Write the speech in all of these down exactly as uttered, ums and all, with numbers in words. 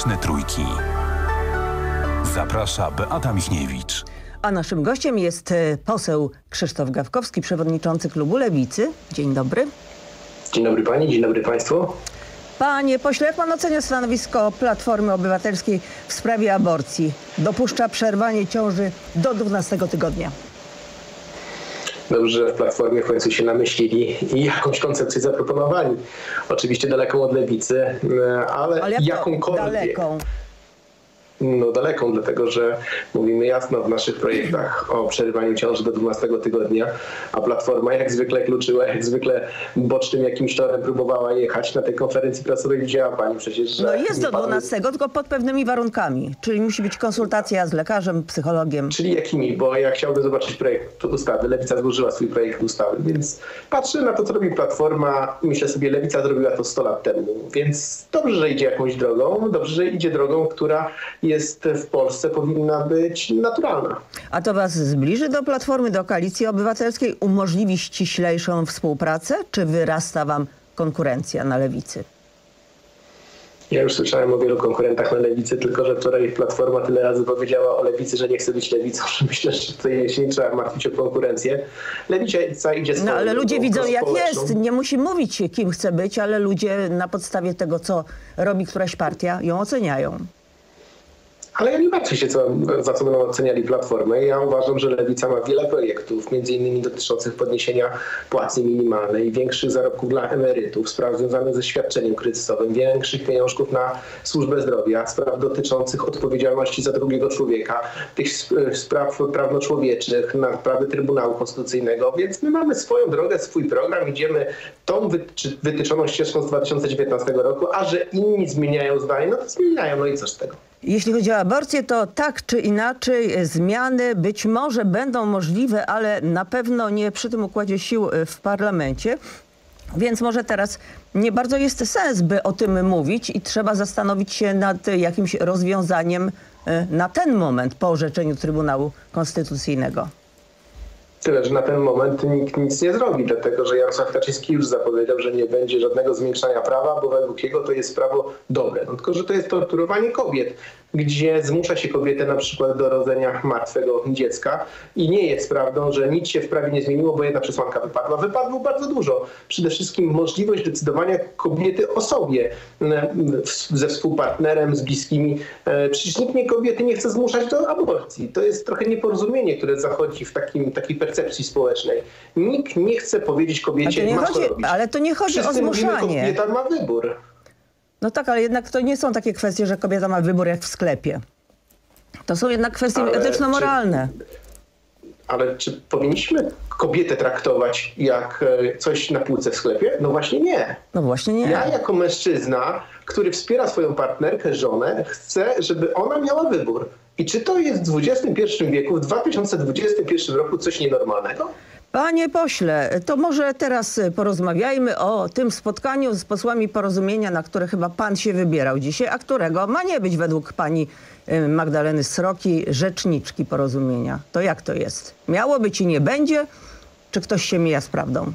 Polityczne Trójki. Zaprasza Beata Michniewicz. A naszym gościem jest poseł Krzysztof Gawkowski, przewodniczący klubu Lewicy. Dzień dobry. Dzień dobry pani, dzień dobry państwu. Panie pośle, jak pan ocenia stanowisko Platformy Obywatelskiej w sprawie aborcji? Dopuszcza przerwanie ciąży do dwunastego tygodnia. Dobrze, że w Platformie w końcu się namyślili i jakąś koncepcję zaproponowali. Oczywiście daleką od Lewicy, ale, ale jak jakąkolwiek. Daleką? No daleką, dlatego że mówimy jasno w naszych projektach o przerywaniu ciąży do dwunastego tygodnia, a Platforma jak zwykle kluczyła, jak zwykle bocznym jakimś torem próbowała jechać. Na tej konferencji prasowej widziała pani przecież, że... No jest do dwunastego, tylko pod pewnymi warunkami, czyli musi być konsultacja z lekarzem, psychologiem. Czyli jakimi? Bo ja chciałbym zobaczyć projekt ustawy. Lewica złożyła swój projekt ustawy, więc patrzę na to, co robi Platforma i myślę sobie, Lewica zrobiła to sto lat temu, więc dobrze, że idzie jakąś drogą, dobrze, że idzie drogą, która jest w Polsce, powinna być naturalna. A to was zbliży do Platformy, do Koalicji Obywatelskiej? Umożliwi ściślejszą współpracę? Czy wyrasta wam konkurencja na Lewicy? Ja już słyszałem o wielu konkurentach na Lewicy, tylko że wczoraj Platforma tyle razy powiedziała o Lewicy, że nie chce być Lewicą, że myślę, że tutaj się nie trzeba martwić o konkurencję. Lewica idzie swoją No ale ludzie widzą jak społeczną. jest. Nie musi mówić, kim chce być, ale ludzie na podstawie tego, co robi któraś partia, ją oceniają. Ale ja nie patrzę się, co, za co będą oceniali Platformę. Ja uważam, że Lewica ma wiele projektów, między innymi dotyczących podniesienia płacy minimalnej, większych zarobków dla emerytów, spraw związanych ze świadczeniem kryzysowym, większych pieniążków na służbę zdrowia, spraw dotyczących odpowiedzialności za drugiego człowieka, tych spraw prawnoczłowieczych, naprawy Trybunału Konstytucyjnego. Więc my mamy swoją drogę, swój program, idziemy tą wytyczoną ścieżką z dwa tysiące dziewiętnastego roku, a że inni zmieniają zdanie, no to zmieniają, no i co z tego? Jeśli chodzi o aborcję, to tak czy inaczej zmiany być może będą możliwe, ale na pewno nie przy tym układzie sił w parlamencie. Więc może teraz nie bardzo jest sens, by o tym mówić i trzeba zastanowić się nad jakimś rozwiązaniem na ten moment po orzeczeniu Trybunału Konstytucyjnego. Tyle, że na ten moment nikt nic nie zrobi, dlatego że Jarosław Kaczyński już zapowiedział, że nie będzie żadnego zwiększania prawa, bo według jego to jest prawo dobre. No, tylko, że to jest torturowanie kobiet, gdzie zmusza się kobietę na przykład do rodzenia martwego dziecka i nie jest prawdą, że nic się w prawie nie zmieniło, bo jedna przesłanka wypadła. Wypadło bardzo dużo. Przede wszystkim możliwość decydowania kobiety o sobie ze współpartnerem, z bliskimi. Przecież nikt nie kobiety nie chce zmuszać do aborcji. To jest trochę nieporozumienie, które zachodzi w takim, takiej percepcji społecznej. Nikt nie chce powiedzieć kobiecie, masz to robić. Ale to nie chodzi Wszyscy o zmuszanie. Mówimy, kobieta ma wybór. No tak, ale jednak to nie są takie kwestie, że kobieta ma wybór jak w sklepie. To są jednak kwestie etyczno-moralne. Ale czy powinniśmy kobietę traktować jak coś na półce w sklepie? No właśnie nie. No właśnie nie. Ja jako mężczyzna, który wspiera swoją partnerkę, żonę, chcę, żeby ona miała wybór. I czy to jest w dwudziestym pierwszym wieku, w dwa tysiące dwudziestym pierwszym roku coś nienormalnego? Panie pośle, to może teraz porozmawiajmy o tym spotkaniu z posłami Porozumienia, na które chyba pan się wybierał dzisiaj, a którego ma nie być według pani Magdaleny Sroki rzeczniczki Porozumienia. To jak to jest? Miało być i nie będzie? Czy ktoś się mija z prawdą?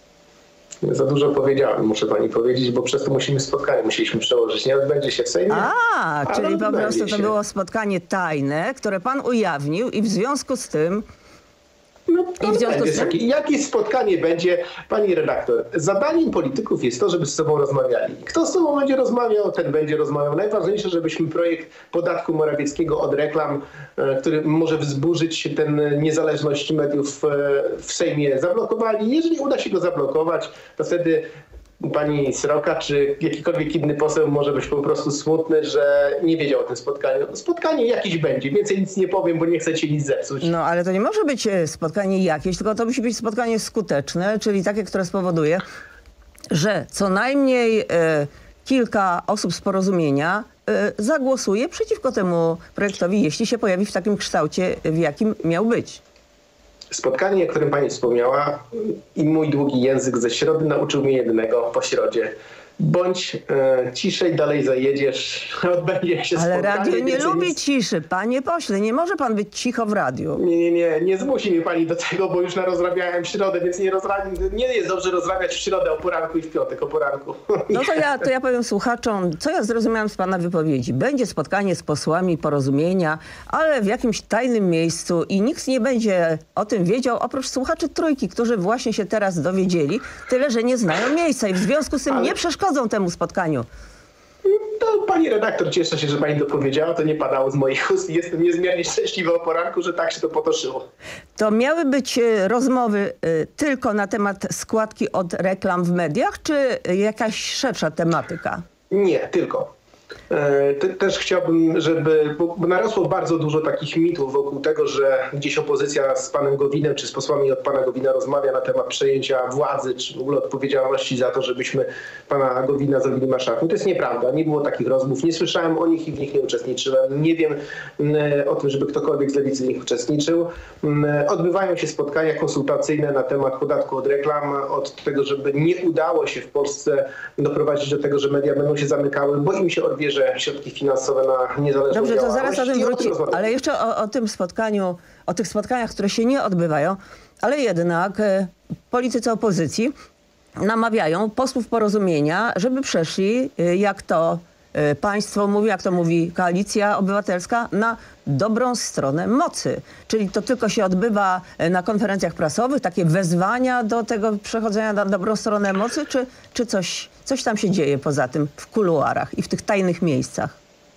Za dużo powiedziałem, muszę pani powiedzieć, bo przez to musimy spotkanie, musieliśmy przełożyć. Nie odbędzie się w Sejmie. A, czyli po prostu to było spotkanie tajne, które pan ujawnił i w związku z tym... No, I w związku z tym... Jakie spotkanie będzie, pani redaktor? Zadaniem polityków jest to, żeby z sobą rozmawiali. Kto z sobą będzie rozmawiał, ten będzie rozmawiał. Najważniejsze, żebyśmy projekt podatku Morawieckiego od reklam, który może wzburzyć ten niezależność mediów w Sejmie, zablokowali. Jeżeli uda się go zablokować, to wtedy pani Sroka czy jakikolwiek inny poseł może być po prostu smutny, że nie wiedział o tym spotkaniu. Spotkanie jakieś będzie, więcej nic nie powiem, bo nie chcecie nic zepsuć. No ale to nie może być spotkanie jakieś, tylko to musi być spotkanie skuteczne, czyli takie, które spowoduje, że co najmniej e, kilka osób z Porozumienia e, zagłosuje przeciwko temu projektowi, jeśli się pojawi w takim kształcie, w jakim miał być. Spotkanie, o którym pani wspomniała, i mój długi język ze środy nauczył mnie jednego po środzie. bądź e, ciszej, dalej zajedziesz, odbędzie się Ale spotkanie. radio nie lubi nic... ciszy. Panie pośle, nie może pan być cicho w radiu. Nie, nie, nie, nie zmusi mnie pani do tego, bo już narozrabiałem w środę, więc nie, rozra... nie jest dobrze rozrabiać w środę o poranku i w piątek o poranku. No to ja, to ja powiem słuchaczom, co ja zrozumiałam z pana wypowiedzi. Będzie spotkanie z posłami porozumienia, ale w jakimś tajnym miejscu i nikt nie będzie o tym wiedział, oprócz słuchaczy Trójki, którzy właśnie się teraz dowiedzieli, tyle, że nie znają miejsca i w związku z tym ale... nie przeszkodzą temu spotkaniu. To pani redaktor, cieszę się, że pani to powiedziała, to nie padało z moich ust. Jestem niezmiernie szczęśliwy o poranku, że tak się to potoczyło. To miały być rozmowy tylko na temat składki od reklam w mediach, czy jakaś szersza tematyka? Nie, tylko. Też chciałbym, żeby, bo narosło bardzo dużo takich mitów wokół tego, że gdzieś opozycja z panem Gowinem czy z posłami od pana Gowina rozmawia na temat przejęcia władzy czy w ogóle odpowiedzialności za to, żebyśmy pana Gowina zrobili marszałkiem. To jest nieprawda. Nie było takich rozmów. Nie słyszałem o nich i w nich nie uczestniczyłem. Nie wiem o tym, żeby ktokolwiek z lewicy w nich uczestniczył. Odbywają się spotkania konsultacyjne na temat podatku od reklam, od tego, żeby nie udało się w Polsce doprowadzić do tego, że media będą się zamykały, bo im się odbierze środki finansowe na niezależną Dobrze, to zaraz o tym wróci, ale jeszcze o, o tym spotkaniu, o tych spotkaniach, które się nie odbywają, ale jednak e, politycy opozycji namawiają posłów porozumienia, żeby przeszli, e, jak to e, państwo mówi, jak to mówi Koalicja Obywatelska, na dobrą stronę mocy. Czyli to tylko się odbywa na konferencjach prasowych, takie wezwania do tego przechodzenia na dobrą stronę mocy, czy, czy coś, coś tam się dzieje poza tym w kuluarach i w tych tajnych miejscach?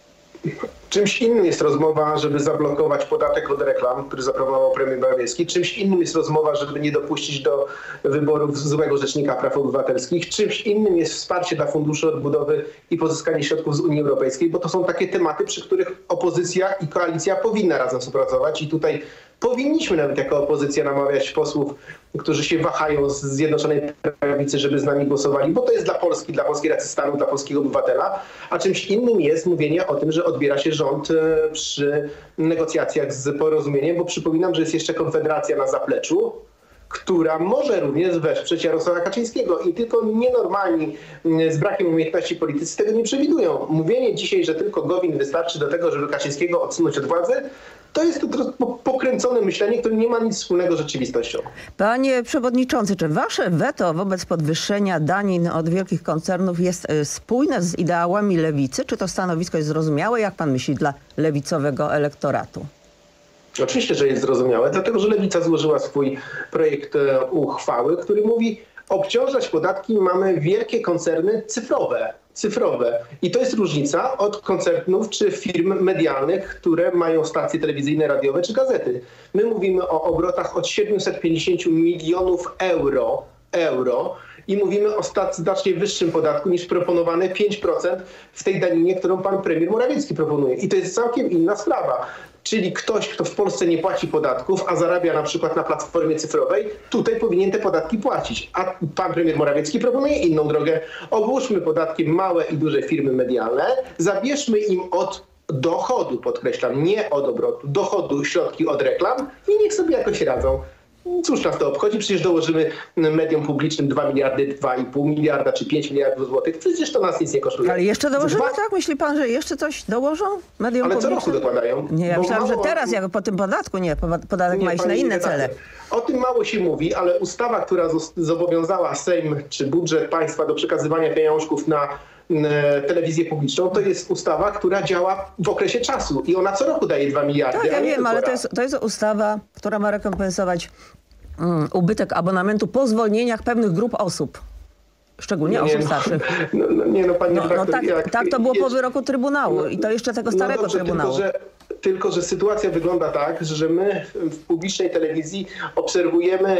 Czymś innym jest rozmowa, żeby zablokować podatek od reklam, który zaproponował premier Morawiecki. Czymś innym jest rozmowa, żeby nie dopuścić do wyborów złego rzecznika praw obywatelskich. Czymś innym jest wsparcie dla Funduszu Odbudowy i pozyskanie środków z Unii Europejskiej, bo to są takie tematy, przy których opozycja i koalicja powinna razem współpracować i tutaj powinniśmy nawet jako opozycja namawiać posłów, którzy się wahają z Zjednoczonej Prawicy, żeby z nami głosowali, bo to jest dla Polski, dla polskiej racji stanu, dla polskiego obywatela, a czymś innym jest mówienie o tym, że odbiera się rząd przy negocjacjach z Porozumieniem, bo przypominam, że jest jeszcze Konfederacja na zapleczu, która może również wesprzeć Jarosława Kaczyńskiego i tylko nienormalni z brakiem umiejętności politycy tego nie przewidują. Mówienie dzisiaj, że tylko Gowin wystarczy do tego, żeby Kaczyńskiego odsunąć od władzy, to jest to pokręcone myślenie, które nie ma nic wspólnego z rzeczywistością. Panie przewodniczący, czy wasze weto wobec podwyższenia danin od wielkich koncernów jest spójne z ideałami lewicy? Czy to stanowisko jest zrozumiałe, jak pan myśli, dla lewicowego elektoratu? Oczywiście, że jest zrozumiałe, dlatego że Lewica złożyła swój projekt uchwały, który mówi, obciążać podatki mamy wielkie koncerny cyfrowe. cyfrowe. I to jest różnica od koncernów czy firm medialnych, które mają stacje telewizyjne, radiowe czy gazety. My mówimy o obrotach od siedemset pięćdziesiąt milionów euro, euro i mówimy o znacznie wyższym podatku niż proponowane pięć procent w tej daninie, którą pan premier Morawiecki proponuje. I to jest całkiem inna sprawa. Czyli ktoś, kto w Polsce nie płaci podatków, a zarabia na przykład na platformie cyfrowej, tutaj powinien te podatki płacić. A pan premier Morawiecki proponuje inną drogę. Obłóżmy podatkiem małe i duże firmy medialne, zabierzmy im od dochodu, podkreślam, nie od obrotu, dochodu środki od reklam i niech sobie jakoś radzą. Cóż nas to obchodzi? Przecież dołożymy mediom publicznym dwa miliardy, dwa i pół miliarda czy pięć miliardów złotych. Przecież to nas nic nie kosztuje. Ale jeszcze dołożymy, dwa... tak? Myśli pan, że jeszcze coś dołożą mediom Ale publicznym? co roku dokładają. Nie, ja myślałam, że teraz, jak po tym podatku, nie, podatek nie, ma iść na inne cele. O tym mało się mówi, ale ustawa, która zobowiązała Sejm czy budżet państwa do przekazywania pieniążków na telewizję publiczną, to jest ustawa, która działa w okresie czasu i ona co roku daje dwa miliardy. Tak, ja wiem, ale to jest, to jest ustawa, która ma rekompensować um, ubytek abonamentu po zwolnieniach pewnych grup osób. Szczególnie osób no, starszych. No, no, nie no, panie no, no tak, jak, tak to było jest, po wyroku Trybunału no, i to jeszcze tego starego no dobrze, Trybunału. Tylko że, tylko, że sytuacja wygląda tak, że my w publicznej telewizji obserwujemy,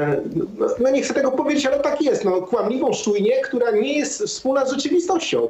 no, no nie chcę tego powiedzieć, ale tak jest, no, kłamliwą czujnię, która nie jest wspólna z rzeczywistością.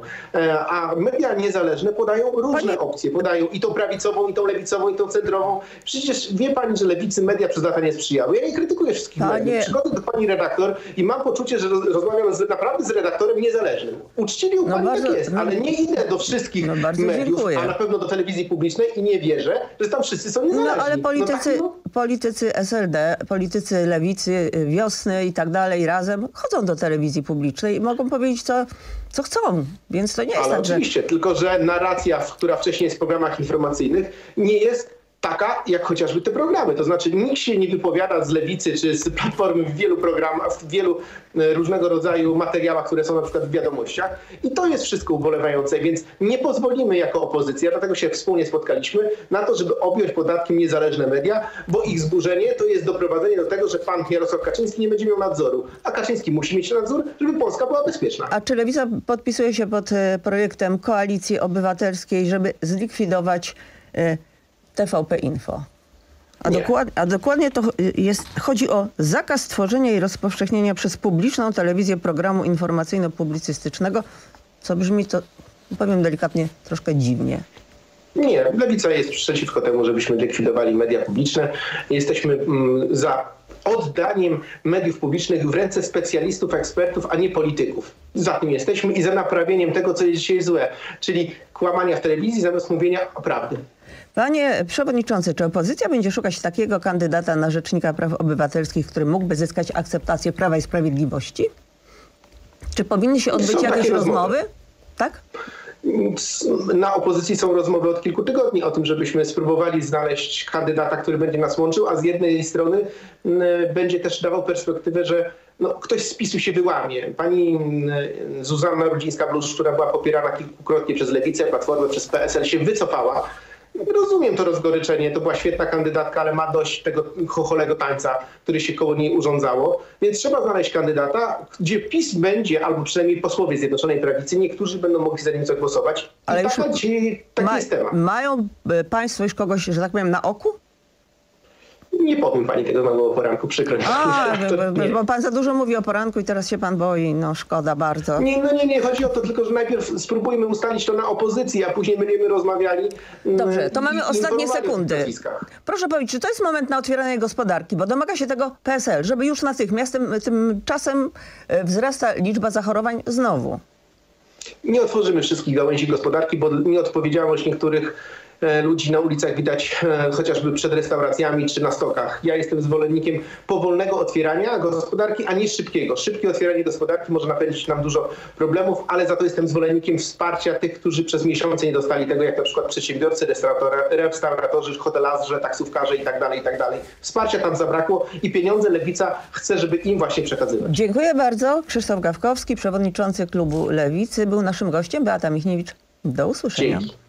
A media niezależne podają różne Panie... opcje. Podają i tą prawicową, i tą lewicową, i tą centrową. Przecież wie pani, że lewicy media przez lata nie sprzyjały. Ja nie krytykuję wszystkich Panie... mediów. Przychodzę do pani redaktor i mam poczucie, że rozmawiam z, naprawdę z redaktorem niezależnym. Uczciwie u no pani bardzo, tak jest, no, ale nie idę do wszystkich no mediów, dziękuję. a na pewno do telewizji publicznej i nie wierzę, że tam wszyscy są niezależni. No ale politycy, no, tak, no. politycy S L D, politycy lewicy, Wiosny i tak dalej razem chodzą do telewizji publicznej i mogą powiedzieć, co, co chcą. Więc to nie jest ale tak, oczywiście, że... tylko że narracja, która wcześniej jest w programach informacyjnych, nie jest taka jak chociażby te programy. To znaczy nikt się nie wypowiada z lewicy czy z Platformy w wielu programach, w wielu różnego rodzaju materiałach, które są na przykład w wiadomościach. I to jest wszystko ubolewające, więc nie pozwolimy jako opozycja, dlatego się wspólnie spotkaliśmy, na to, żeby objąć podatkiem niezależne media, bo ich zburzenie to jest doprowadzenie do tego, że pan Jarosław Kaczyński nie będzie miał nadzoru. A Kaczyński musi mieć nadzór, żeby Polska była bezpieczna. A czy Lewica podpisuje się pod projektem Koalicji Obywatelskiej, żeby zlikwidować y, T V P Info? A, dokład, a dokładnie to jest, chodzi o zakaz tworzenia i rozpowszechnienia przez publiczną telewizję programu informacyjno-publicystycznego, co brzmi, to powiem delikatnie, troszkę dziwnie. Nie, Lewica jest przeciwko temu, żebyśmy likwidowali media publiczne. Jesteśmy mm, za oddaniem mediów publicznych w ręce specjalistów, ekspertów, a nie polityków. Za tym jesteśmy i za naprawieniem tego, co jest dzisiaj złe, czyli kłamania w telewizji zamiast mówienia prawdy. Panie przewodniczący, czy opozycja będzie szukać takiego kandydata na rzecznika praw obywatelskich, który mógłby zyskać akceptację Prawa i Sprawiedliwości? Czy powinny się odbyć Są jakieś takie rozmowy? rozmowy. Tak? Na opozycji są rozmowy od kilku tygodni o tym, żebyśmy spróbowali znaleźć kandydata, który będzie nas łączył, a z jednej strony będzie też dawał perspektywę, że no, ktoś z PiSu się wyłamie. Pani Zuzanna Rudzińska-Bluszcz, która była popierana kilkukrotnie przez Lewicę, Platformę, przez P S L, się wycofała. Rozumiem to rozgoryczenie, to była świetna kandydatka, ale ma dość tego chocholego tańca, który się koło niej urządzało. Więc trzeba znaleźć kandydata, gdzie PiS będzie, albo przynajmniej posłowie Zjednoczonej Prawicy, niektórzy będą mogli za nim zagłosować. Ale już taka, taki ma, jest temat. Mają państwo już kogoś, że tak powiem, na oku? Nie powiem pani tego znowu o poranku, przykro mi. A, to, bo, bo pan za dużo mówi o poranku i teraz się pan boi. No szkoda bardzo. Nie, no nie, nie, chodzi o to tylko, że najpierw spróbujmy ustalić to na opozycji, a później będziemy rozmawiali. Dobrze, to mamy ostatnie informowali o sekundy. nazwiskach. Proszę powiedzieć, czy to jest moment na otwieranie gospodarki, bo domaga się tego P S L, żeby już natychmiast tym, tymczasem wzrasta liczba zachorowań znowu? Nie otworzymy wszystkich gałęzi gospodarki, bo nieodpowiedzialność niektórych ludzi na ulicach widać chociażby przed restauracjami czy na stokach. Ja jestem zwolennikiem powolnego otwierania gospodarki, a nie szybkiego. Szybkie otwieranie gospodarki może napędzić nam dużo problemów, ale za to jestem zwolennikiem wsparcia tych, którzy przez miesiące nie dostali tego, jak na przykład przedsiębiorcy, restauratorzy, hotelarze, taksówkarze i tak dalej, i tak dalej. Wsparcia tam zabrakło i pieniądze Lewica chce, żeby im właśnie przekazywać. Dziękuję bardzo. Krzysztof Gawkowski, przewodniczący klubu Lewicy, był naszym gościem. Beata Michniewicz. Do usłyszenia. Dzięki.